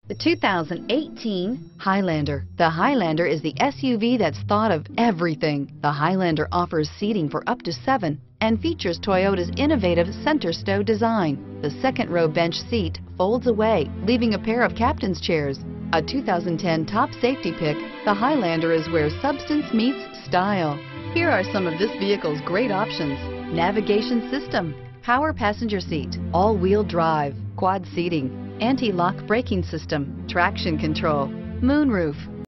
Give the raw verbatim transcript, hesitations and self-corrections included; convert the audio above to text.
The two thousand eighteen Highlander. The Highlander is the S U V that's thought of everything. The Highlander offers seating for up to seven and features Toyota's innovative center stow design. The second row bench seat folds away, leaving a pair of captain's chairs. A two thousand ten top safety pick, the Highlander is where substance meets style. Here are some of this vehicle's great options: navigation system, power passenger seat, all-wheel drive, quad seating, anti-lock braking system, traction control, moonroof,